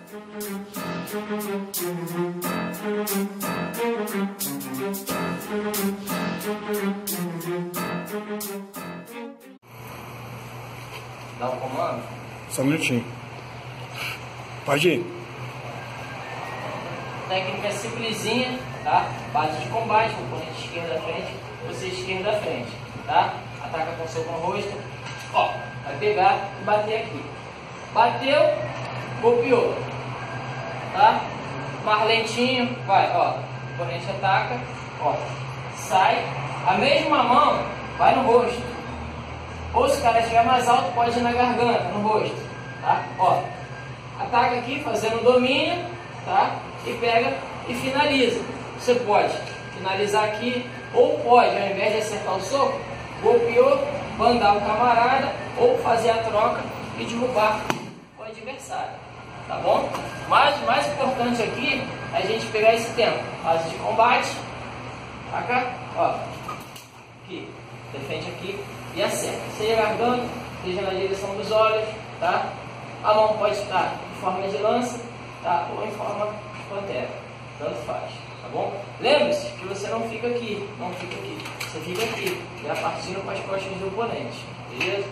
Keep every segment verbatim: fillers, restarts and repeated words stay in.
Dá um comando? Só um minutinho. Pode ir. Técnica simplesinha, tá? Base de combate, oponente esquerda à frente, você esquerda à frente, tá? Ataca com soco no rosto, ó, vai pegar e bater aqui. Bateu, golpeou, tá? Mais lentinho, vai, ó. O oponente ataca, ó, sai, a mesma mão vai no rosto. Ou se o cara estiver mais alto, pode ir na garganta, no rosto, tá? Ó, ataca aqui fazendo domínio, tá? E pega e finaliza. Você pode finalizar aqui, ou pode, ao invés de acertar o soco, golpeou, bandar o camarada, ou fazer a troca e derrubar o adversário, tá bom? Mas o mais importante aqui é a gente pegar esse tempo. Fase de combate, taca, ó, aqui, defende aqui e acerta. Seja garganta, seja na direção dos olhos, tá? A mão pode estar em forma de lança, tá? Ou em forma de pantera, tanto faz, tá bom? Lembre-se que você não fica aqui, não fica aqui, você fica aqui, já partindo para as costas do oponente, beleza?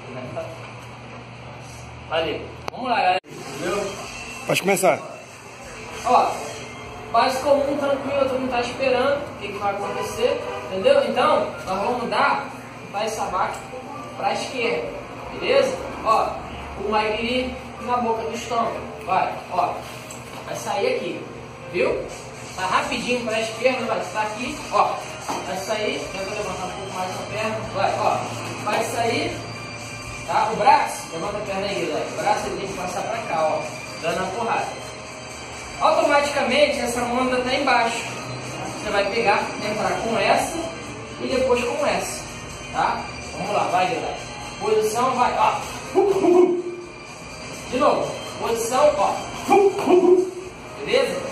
Valeu, vamos lá, galera, entendeu? Pode começar. Ó, base comum, tranquilo, todo mundo tá esperando o que, que vai acontecer, entendeu? Então, nós vamos dar vai sabaque para a esquerda, beleza? Ó, o Maguiri na boca do estômago, vai, ó, vai sair aqui, viu? Vai rapidinho para a esquerda, vai estar aqui, ó, vai sair, tenta levantar um pouco mais a perna, vai, ó, vai sair, tá? O braço, levanta a perna aí, galera, o braço ele tem que passar para cá, ó, dando a porrada. Automaticamente essa mão ainda está embaixo, você vai pegar, entrar com essa e depois com essa. Tá? Vamos lá, vai, galera. Posição, vai, ó. De novo. Posição, ó. Beleza?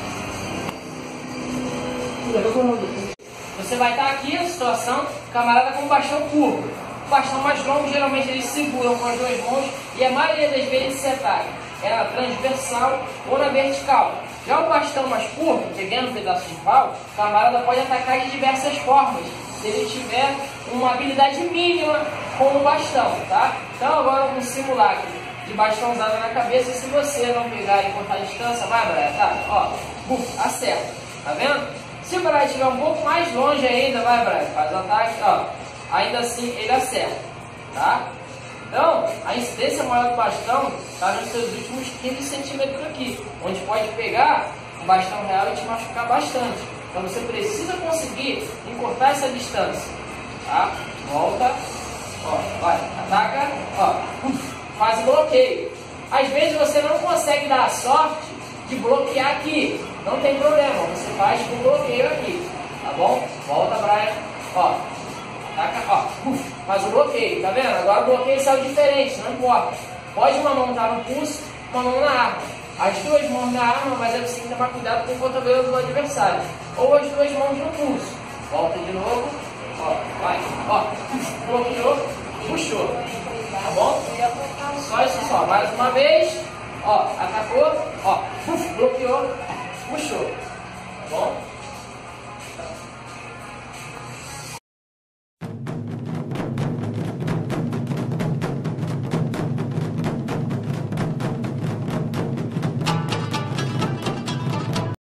Você vai estar aqui na situação, camarada com o bastão curto. O bastão mais longo, geralmente eles seguram com as duas mãos e a maioria das vezes se ataca. É na transversal ou na vertical. Já o bastão mais curto, pegando um pedaço de pau, o camarada pode atacar de diversas formas. Se ele tiver uma habilidade mínima com o bastão, tá? Então agora um simulacro de bastão usado na cabeça, se você não pegar e cortar a distância, vai, Brian, tá? Ó, buf, acerta, tá vendo? Se o Brian estiver um pouco mais longe ainda, vai, Brian, faz o ataque, ó, ainda assim ele acerta, tá? Então, a incidência maior do bastão está nos seus últimos quinze centímetros aqui, onde pode pegar um bastão real e te machucar bastante. Então você precisa conseguir encurtar essa distância, tá? Volta, ó, vai, ataca, ó, faz o bloqueio. Às vezes você não consegue dar a sorte de bloquear aqui, não tem problema, você faz o bloqueio aqui, tá bom? Volta, Brian, ó, ataca, ó, faz o bloqueio, tá vendo? Agora o bloqueio saiu diferente, não importa. Pode uma mão estar no pulso, uma mão na arma. As duas mãos na arma, mas é preciso tomar cuidado com o cotovelo do adversário. Ou as duas mãos no pulso. Volta de novo. Ó, vai. Ó, bloqueou, puxou. Tá bom? Só isso só. Mais uma vez. Ó, atacou.